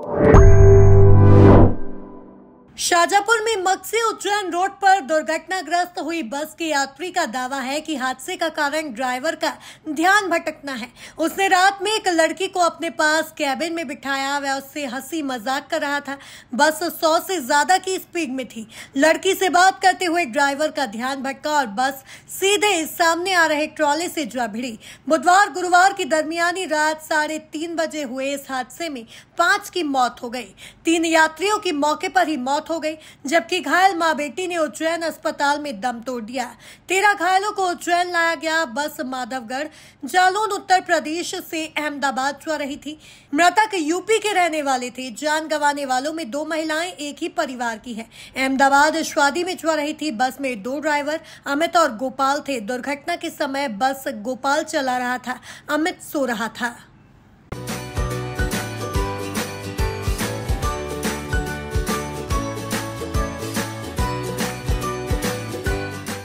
शाजापुर में मक्सी उज्जैन रोड पर दुर्घटनाग्रस्त हुई बस के यात्री का दावा है कि हादसे का कारण ड्राइवर का ध्यान भटकना है। उसने रात में एक लड़की को अपने पास कैबिन में बिठाया, वह उससे हंसी मजाक कर रहा था। बस 100 से ज्यादा की स्पीड में थी। लड़की से बात करते हुए ड्राइवर का ध्यान भटका और बस सीधे सामने आ रहे ट्रॉले से जा भिड़ी। बुधवार गुरुवार की दरमियानी रात 3:30 बजे हुए इस हादसे में 5 की मौत हो गई। 3 यात्रियों की मौके पर ही मौत हो गई, जबकि घायल मां बेटी ने उज्जैन अस्पताल में दम तोड़ दिया। 13 घायलों को उज्जैन लाया गया। बस माधवगढ़ जालौन उत्तर प्रदेश से अहमदाबाद जा रही थी। मृतक यूपी के रहने वाले थे। जान गंवाने वालों में 2 महिलाएं एक ही परिवार की हैं। अहमदाबाद शादी में जा रही थी। बस में 2 ड्राइवर अमित और गोपाल थे। दुर्घटना के समय बस गोपाल चला रहा था, अमित सो रहा था।